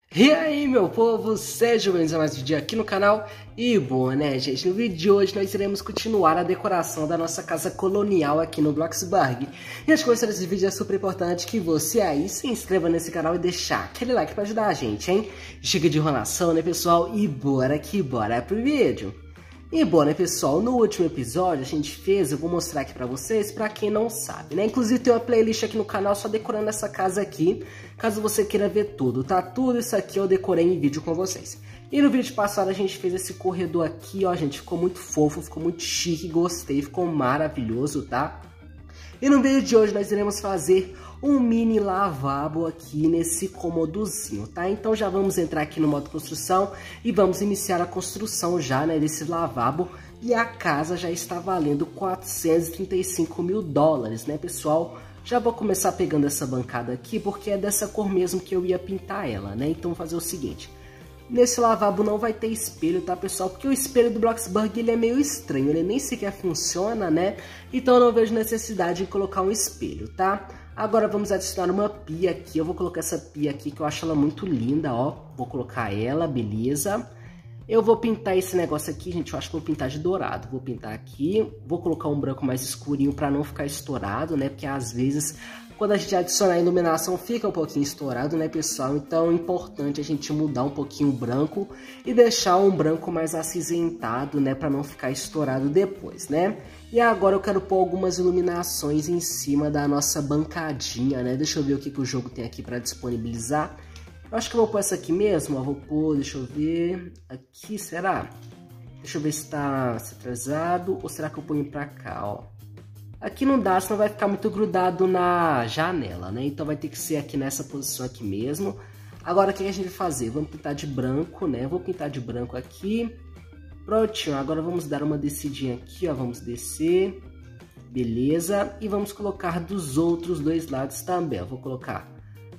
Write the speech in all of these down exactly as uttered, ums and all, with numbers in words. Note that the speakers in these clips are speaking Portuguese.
E aí, meu povo, sejam bem-vindos a mais um vídeo aqui no canal. E bom, né, gente, no vídeo de hoje nós iremos continuar a decoração da nossa casa colonial aqui no Bloxburg. E antes de começar esse vídeo é super importante que você aí se inscreva nesse canal e deixar aquele like pra ajudar a gente, hein? Chega de enrolação, né, pessoal? E bora que bora pro vídeo. E bom, né, pessoal, no último episódio a gente fez, eu vou mostrar aqui pra vocês, pra quem não sabe, né? Inclusive tem uma playlist aqui no canal só decorando essa casa aqui, caso você queira ver tudo, tá? Tudo isso aqui eu decorei em vídeo com vocês. E no vídeo passado a gente fez esse corredor aqui, ó, gente, ficou muito fofo, ficou muito chique, gostei, ficou maravilhoso, tá? E no vídeo de hoje nós iremos fazer um mini lavabo aqui nesse cômodozinho, tá? Então já vamos entrar aqui no modo construção e vamos iniciar a construção já, né, desse lavabo. E a casa já está valendo quatrocentos e trinta e cinco mil dólares, né, pessoal? Já vou começar pegando essa bancada aqui porque é dessa cor mesmo que eu ia pintar ela, né? Então vou fazer o seguinte. Nesse lavabo não vai ter espelho, tá, pessoal? Porque o espelho do Bloxburg ele é meio estranho, ele nem sequer funciona, né? Então eu não vejo necessidade de colocar um espelho, tá? Agora vamos adicionar uma pia aqui. Eu vou colocar essa pia aqui que eu acho ela muito linda, ó. Vou colocar ela, beleza. Eu vou pintar esse negócio aqui, gente. Eu acho que vou pintar de dourado. Vou pintar aqui. Vou colocar um branco mais escurinho para não ficar estourado, né? Porque às vezes quando a gente adicionar a iluminação fica um pouquinho estourado, né, pessoal? Então é importante a gente mudar um pouquinho o branco e deixar um branco mais acinzentado, né, para não ficar estourado depois, né? E agora eu quero pôr algumas iluminações em cima da nossa bancadinha, né? Deixa eu ver o que, que o jogo tem aqui para disponibilizar. Eu acho que eu vou pôr essa aqui mesmo, ó. Vou pôr, deixa eu ver, aqui, será? Deixa eu ver se tá centralizado ou será que eu ponho pra cá, ó. Aqui não dá, senão vai ficar muito grudado na janela, né? Então vai ter que ser aqui nessa posição aqui mesmo. Agora o que a gente vai fazer? Vamos pintar de branco, né? Vou pintar de branco aqui. Prontinho, agora vamos dar uma descidinha aqui, ó. Vamos descer. Beleza. E vamos colocar dos outros dois lados também, ó. Vou colocar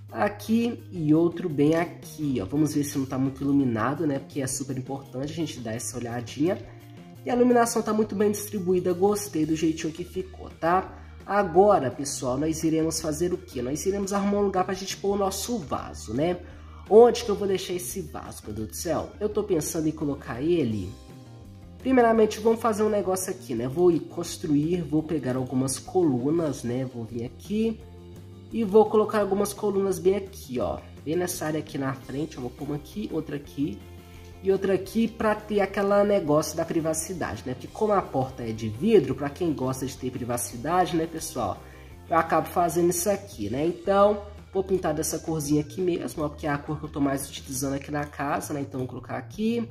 aqui e outro bem aqui, ó. Vamos ver se não tá muito iluminado, né? Porque é super importante a gente dar essa olhadinha. E a iluminação tá muito bem distribuída, gostei do jeitinho que ficou, tá? Agora, pessoal, nós iremos fazer o quê? Nós iremos arrumar um lugar pra gente pôr o nosso vaso, né? Onde que eu vou deixar esse vaso, meu Deus do céu? Eu tô pensando em colocar ele... Primeiramente, vamos fazer um negócio aqui, né? Vou ir construir, vou pegar algumas colunas, né? Vou vir aqui e vou colocar algumas colunas bem aqui, ó. Bem nessa área aqui na frente, eu vou pôr uma aqui, outra aqui. E outra aqui para ter aquela negócio da privacidade, né? Porque como a porta é de vidro, para quem gosta de ter privacidade, né, pessoal? Eu acabo fazendo isso aqui, né? Então, vou pintar dessa corzinha aqui mesmo, ó, porque é a cor que eu tô mais utilizando aqui na casa, né? Então, vou colocar aqui.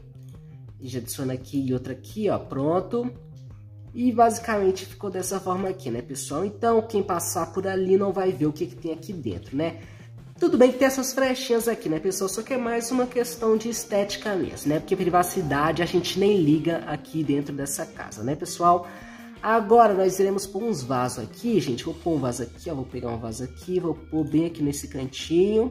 E já adiciono aqui e outra aqui, ó, pronto. E basicamente ficou dessa forma aqui, né, pessoal? Então, quem passar por ali não vai ver o que que tem aqui dentro, né? Tudo bem que tem essas frechinhas aqui, né, pessoal? Só que é mais uma questão de estética mesmo, né? Porque privacidade a gente nem liga aqui dentro dessa casa, né, pessoal? Agora nós iremos pôr uns vasos aqui, gente. Vou pôr um vaso aqui, ó. Vou pegar um vaso aqui, vou pôr bem aqui nesse cantinho.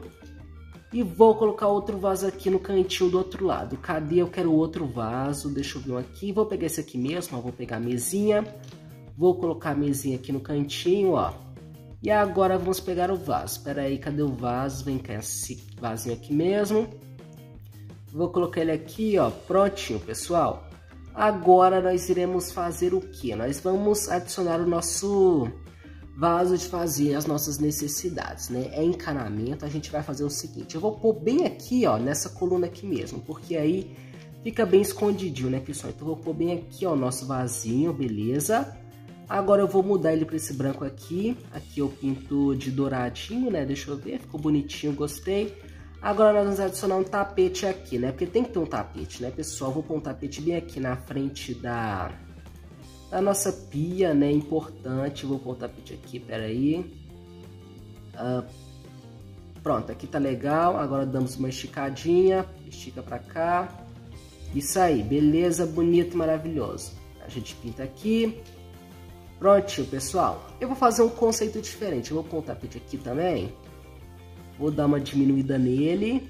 E vou colocar outro vaso aqui no cantinho do outro lado. Cadê? Eu quero outro vaso. Deixa eu ver um aqui. Vou pegar esse aqui mesmo, ó. Vou pegar a mesinha. Vou colocar a mesinha aqui no cantinho, ó. E agora vamos pegar o vaso. Espera aí, cadê o vaso? Vem cá, esse vasinho aqui mesmo. Vou colocar ele aqui, ó. Prontinho, pessoal. Agora nós iremos fazer o que? Nós vamos adicionar o nosso vaso de fazer as nossas necessidades, né? É encanamento. A gente vai fazer o seguinte. Eu vou pôr bem aqui, ó, nessa coluna aqui mesmo. Porque aí fica bem escondidinho, né, pessoal? Então eu vou pôr bem aqui, ó, o nosso vasinho, beleza? Agora eu vou mudar ele para esse branco aqui. Aqui eu pinto de douradinho, né? Deixa eu ver, ficou bonitinho, gostei. Agora nós vamos adicionar um tapete aqui, né? Porque tem que ter um tapete, né, pessoal? Vou pôr um tapete bem aqui na frente da, da nossa pia, né? Importante. Vou pôr um tapete aqui, peraí. Ah, pronto, aqui tá legal. Agora damos uma esticadinha. Estica pra cá. Isso aí, beleza, bonito, maravilhoso. A gente pinta aqui. Prontinho, pessoal. Eu vou fazer um conceito diferente. Eu vou pôr um tapete aqui também. Vou dar uma diminuída nele.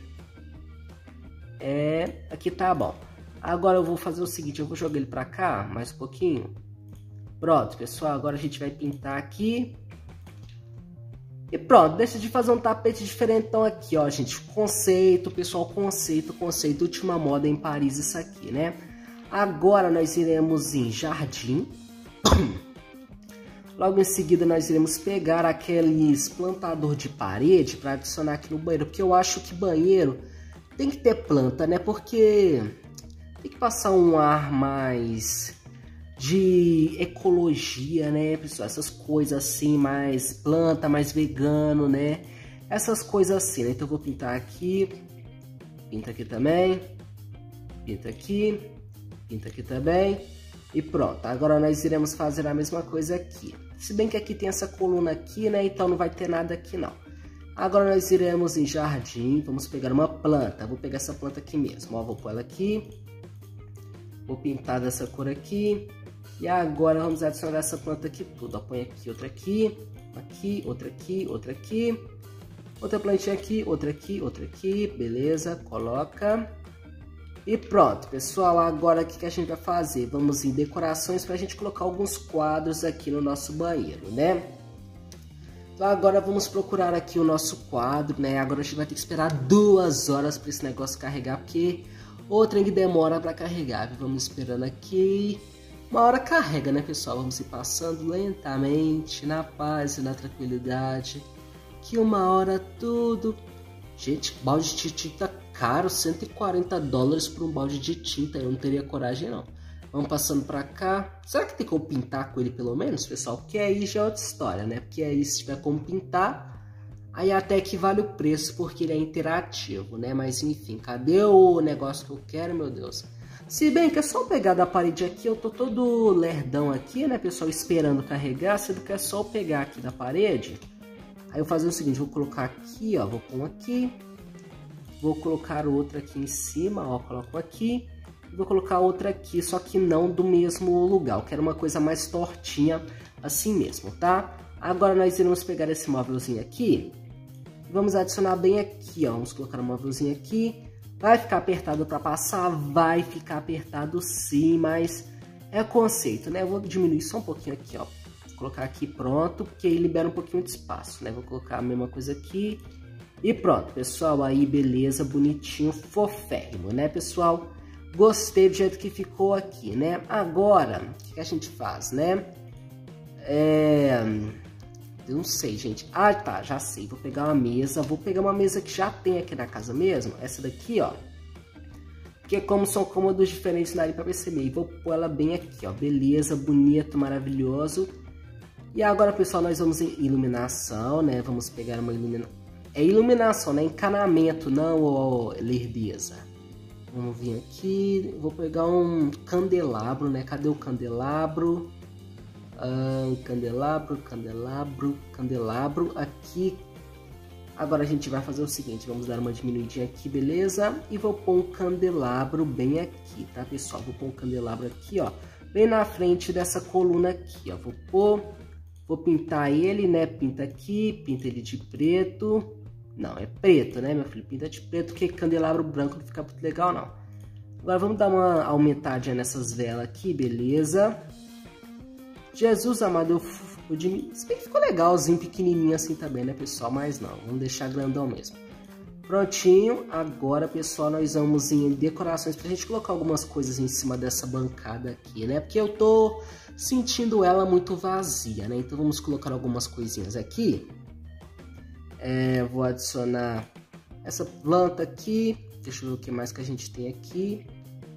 É, aqui tá bom. Agora eu vou fazer o seguinte. Eu vou jogar ele pra cá, mais um pouquinho. Pronto, pessoal. Agora a gente vai pintar aqui. E pronto, decidi fazer um tapete diferentão aqui, ó, gente. Conceito, pessoal, conceito, conceito. Última moda em Paris, isso aqui, né? Agora nós iremos em jardim. Logo em seguida nós iremos pegar aqueles plantador de parede para adicionar aqui no banheiro. Porque eu acho que banheiro tem que ter planta, né? Porque tem que passar um ar mais de ecologia, né, pessoal? Essas coisas assim, mais planta, mais vegano, né? Essas coisas assim, né? Então eu vou pintar aqui, pinta aqui também, pinta aqui, pinta aqui também e pronto. Agora nós iremos fazer a mesma coisa aqui. Se bem que aqui tem essa coluna aqui, né? Então não vai ter nada aqui não. Agora nós iremos em jardim, vamos pegar uma planta. Vou pegar essa planta aqui mesmo, ó, vou pôr ela aqui. Vou pintar dessa cor aqui. E agora vamos adicionar essa planta aqui tudo. Ó, põe aqui, outra aqui, aqui, outra aqui, outra aqui. Outra plantinha aqui, outra aqui, outra aqui. Beleza, coloca. E pronto, pessoal. Agora o que, que a gente vai fazer? Vamos em decorações para a gente colocar alguns quadros aqui no nosso banheiro, né? Então agora vamos procurar aqui o nosso quadro, né? Agora a gente vai ter que esperar duas horas para esse negócio carregar, porque o trem demora para carregar. Vamos esperando aqui. Uma hora carrega, né, pessoal? Vamos ir passando lentamente, na paz e na tranquilidade. Que uma hora tudo... Gente, balde de tinta caro, cento e quarenta dólares por um balde de tinta. Eu não teria coragem, não. Vamos passando pra cá. Será que tem como pintar com ele pelo menos, pessoal? Porque aí já é outra história, né? Porque aí se tiver como pintar, aí até que vale o preço, porque ele é interativo, né? Mas enfim, cadê o negócio que eu quero, meu Deus? Se bem que é só pegar da parede aqui, eu tô todo lerdão aqui, né, pessoal, esperando carregar, sendo que é só eu pegar aqui da parede. Aí eu vou fazer o seguinte, vou colocar aqui, ó, vou pôr um aqui, vou colocar outra aqui em cima, ó, coloco aqui, e vou colocar outra aqui, só que não do mesmo lugar, eu quero uma coisa mais tortinha, assim mesmo, tá? Agora nós iremos pegar esse móvelzinho aqui, e vamos adicionar bem aqui, ó, vamos colocar um móvelzinho aqui. Vai ficar apertado para passar? Vai ficar apertado sim, mas é conceito, né? Eu vou diminuir só um pouquinho aqui, ó. Vou colocar aqui pronto, porque aí libera um pouquinho de espaço, né? Vou colocar a mesma coisa aqui. E pronto, pessoal. Aí, beleza, bonitinho, foférrimo, né, pessoal? Gostei do jeito que ficou aqui, né? Agora, o que a gente faz, né? É... Eu não sei, gente. Ah, tá, já sei. Vou pegar uma mesa. Vou pegar uma mesa que já tem aqui na casa mesmo. Essa daqui, ó. Porque como são cômodos diferentes na área para perceber. Vou pôr ela bem aqui, ó. Beleza, bonito, maravilhoso. E agora, pessoal, nós vamos em iluminação, né? Vamos pegar uma iluminação. É iluminação, né? Encanamento, não, ó, lerdeza. Vamos vir aqui. Vou pegar um candelabro, né? Cadê o candelabro? Ah, candelabro, candelabro, candelabro aqui. Agora a gente vai fazer o seguinte, vamos dar uma diminuidinha aqui, beleza? E vou pôr um candelabro bem aqui, tá, pessoal? Vou pôr um candelabro aqui, ó, bem na frente dessa coluna aqui, ó. Vou pôr, vou pintar ele, né? Pinta aqui, pinta ele de preto. Não, é preto, né, meu filho? Pinta de preto, porque candelabro branco não fica muito legal, não. Agora vamos dar uma aumentadinha nessas velas aqui, beleza? Jesus amado, eu, eu diminuí. Se bem que ficou legalzinho, pequenininho assim também, né, pessoal? Mas não, vamos deixar grandão mesmo. Prontinho. Agora, pessoal, nós vamos em decorações pra gente colocar algumas coisas em cima dessa bancada aqui, né? Porque eu tô sentindo ela muito vazia, né? Então vamos colocar algumas coisinhas aqui. É, vou adicionar essa planta aqui. Deixa eu ver o que mais que a gente tem aqui.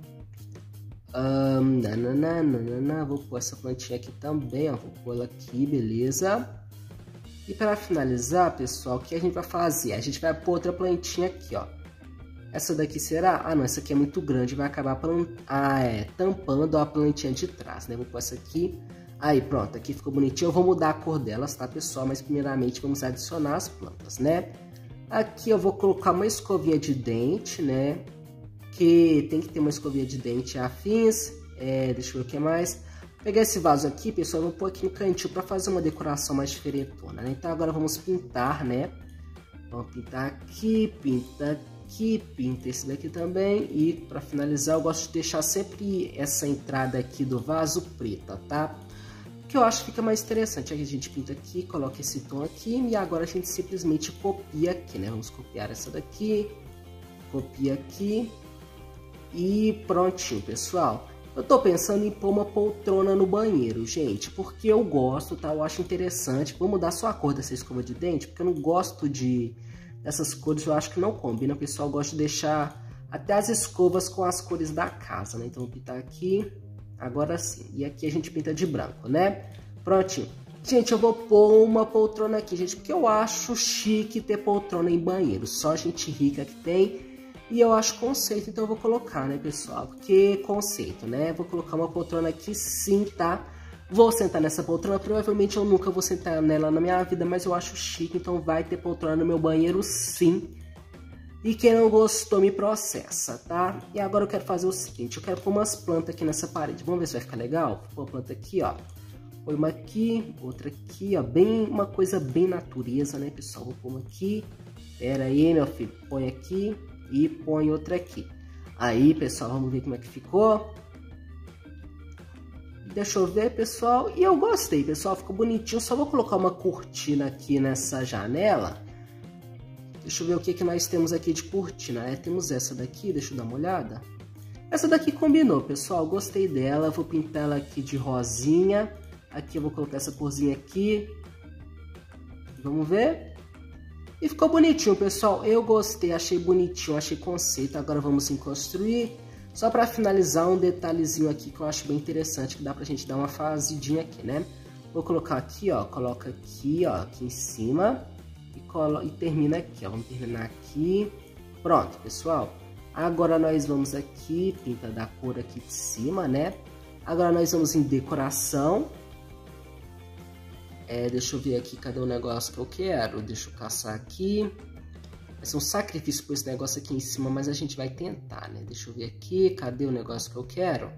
Um, nanana, nanana. Vou pôr essa plantinha aqui também, ó. Vou pôr ela aqui, beleza. E para finalizar, pessoal, o que a gente vai fazer? A gente vai pôr outra plantinha aqui, ó. Essa daqui será? Ah, não, essa aqui é muito grande, vai acabar plant... ah, é, tampando a plantinha de trás, né? Vou pôr essa aqui. Aí, pronto, aqui ficou bonitinho. Eu vou mudar a cor delas, tá, pessoal? Mas primeiramente vamos adicionar as plantas, né? Aqui eu vou colocar uma escovinha de dente, né? Que tem que ter uma escovinha de dente afins. É, deixa eu ver o que mais. Vou pegar esse vaso aqui, pessoal, vou pôr aqui no cantinho para fazer uma decoração mais diferentona, né? Então agora vamos pintar, né? Vamos pintar aqui, pinta aqui, pinta esse daqui também. E para finalizar, eu gosto de deixar sempre essa entrada aqui do vaso preta, tá? que eu acho que fica mais interessante. Aí a gente pinta aqui, coloca esse tom aqui e agora a gente simplesmente copia aqui, né? Vamos copiar essa daqui, copia aqui e prontinho, pessoal. Eu tô pensando em pôr uma poltrona no banheiro, gente, porque eu gosto, tá? Eu acho interessante. Vou mudar só a cor dessa escova de dente, porque eu não gosto de dessas cores, eu acho que não combina. O pessoal gosta de deixar até as escovas com as cores da casa, né? Então vou pintar aqui, agora sim. E aqui a gente pinta de branco, né? Prontinho. Gente, eu vou pôr uma poltrona aqui, gente, porque eu acho chique ter poltrona em banheiro. Só gente rica que tem. E eu acho conceito, então eu vou colocar, né, pessoal? Porque conceito, né? Vou colocar uma poltrona aqui sim, tá? Vou sentar nessa poltrona, provavelmente eu nunca vou sentar nela na minha vida, mas eu acho chique, então vai ter poltrona no meu banheiro sim. E quem não gostou me processa, tá? E agora eu quero fazer o seguinte, eu quero pôr umas plantas aqui nessa parede. Vamos ver se vai ficar legal? Vou pôr uma planta aqui, ó. Põe uma aqui, outra aqui, ó. Bem, uma coisa bem natureza, né, pessoal? Vou pôr uma aqui. Pera aí, meu filho. Põe aqui. E põe outra aqui. Aí, pessoal, vamos ver como é que ficou. Deixa eu ver, pessoal. E eu gostei, pessoal. Ficou bonitinho. Só vou colocar uma cortina aqui nessa janela. Deixa eu ver o que, que nós temos aqui de cortina. É, temos essa daqui. Deixa eu dar uma olhada. Essa daqui combinou, pessoal. Gostei dela. Vou pintar ela aqui de rosinha. Aqui eu vou colocar essa corzinha aqui. Vamos ver. E ficou bonitinho, pessoal. Eu gostei, achei bonitinho, achei conceito. Agora vamos sim construir. Só para finalizar, um detalhezinho aqui que eu acho bem interessante, que dá pra gente dar uma fazidinha aqui, né? Vou colocar aqui, ó. Coloca aqui, ó, aqui em cima. E, colo... e termina aqui, ó. Vamos terminar aqui. Pronto, pessoal. Agora nós vamos aqui, pinta da cor aqui de cima, né? Agora nós vamos em decoração. É, deixa eu ver aqui, cadê o negócio que eu quero? Deixa eu caçar aqui. Vai ser um sacrifício por esse negócio aqui em cima, mas a gente vai tentar, né? Deixa eu ver aqui, cadê o negócio que eu quero?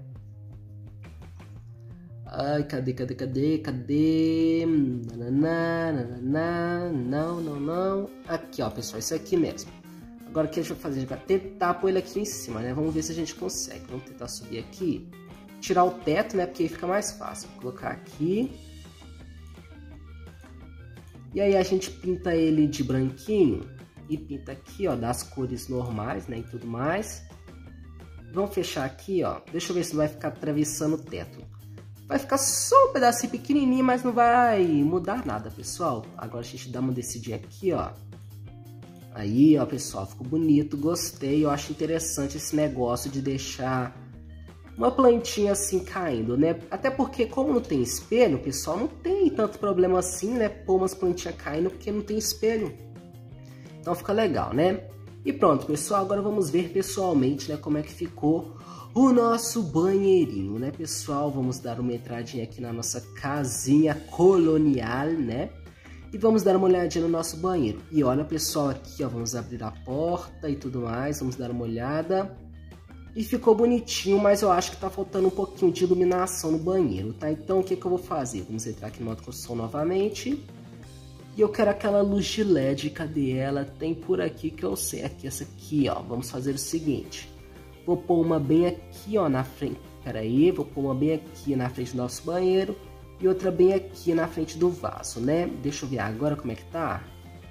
Ai, cadê, cadê, cadê, cadê? Nananá, nananá, não, não, não. Aqui, ó, pessoal, isso aqui mesmo. Agora o que a gente vai fazer? A gente vai tentar pôr ele aqui em cima, né? Vamos ver se a gente consegue. Vamos tentar subir aqui. Tirar o teto, né? Porque aí fica mais fácil. Vou colocar aqui. E aí a gente pinta ele de branquinho e pinta aqui, ó, das cores normais, né, e tudo mais. Vamos fechar aqui, ó. Deixa eu ver se não vai ficar atravessando o teto. Vai ficar só um pedacinho pequenininho, mas não vai mudar nada, pessoal. Agora a gente dá uma descidinha aqui, ó. Aí, ó, pessoal, ficou bonito, gostei. Eu acho interessante esse negócio de deixar uma plantinha assim caindo, né? Até porque como não tem espelho, pessoal, não tem tanto problema assim, né? Pôr umas plantinhas caindo porque não tem espelho. Então fica legal, né? E pronto, pessoal, agora vamos ver pessoalmente, né, como é que ficou o nosso banheirinho, né, pessoal? Vamos dar uma entradinha aqui na nossa casinha colonial, né? E vamos dar uma olhadinha no nosso banheiro. E olha, pessoal, aqui, ó, vamos abrir a porta e tudo mais, vamos dar uma olhada. E ficou bonitinho, mas eu acho que tá faltando um pouquinho de iluminação no banheiro, tá? Então, o que que eu vou fazer? Vamos entrar aqui no modo construção novamente. E eu quero aquela luz de L E D, cadê ela? Tem por aqui que eu sei, aqui, essa aqui, ó. Vamos fazer o seguinte. Vou pôr uma bem aqui, ó, na frente. Pera aí, vou pôr uma bem aqui na frente do nosso banheiro. E outra bem aqui na frente do vaso, né? Deixa eu ver agora como é que tá.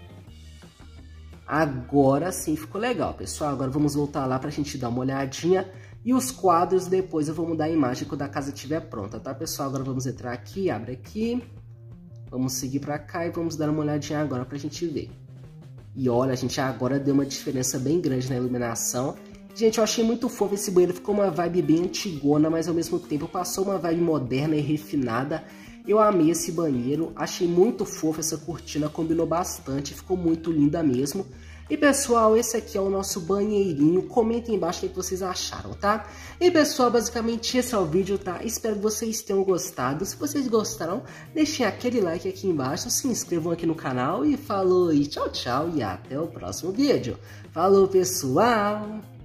Agora sim ficou legal, pessoal. Agora vamos voltar lá pra gente dar uma olhadinha. E os quadros depois eu vou mudar a imagem quando a casa estiver pronta, tá, pessoal? Agora vamos entrar aqui, abre aqui. Vamos seguir pra cá e vamos dar uma olhadinha agora pra gente ver. E olha, a gente agora deu uma diferença bem grande na iluminação. Gente, eu achei muito fofo esse banheiro. Ficou uma vibe bem antigona, mas ao mesmo tempo passou uma vibe moderna e refinada. Eu amei esse banheiro, achei muito fofo essa cortina, combinou bastante, ficou muito linda mesmo. E pessoal, esse aqui é o nosso banheirinho, comentem embaixo o que vocês acharam, tá? E pessoal, basicamente esse é o vídeo, tá? Espero que vocês tenham gostado. Se vocês gostaram, deixem aquele like aqui embaixo, se inscrevam aqui no canal e falou e tchau, tchau e até o próximo vídeo. Falou, pessoal!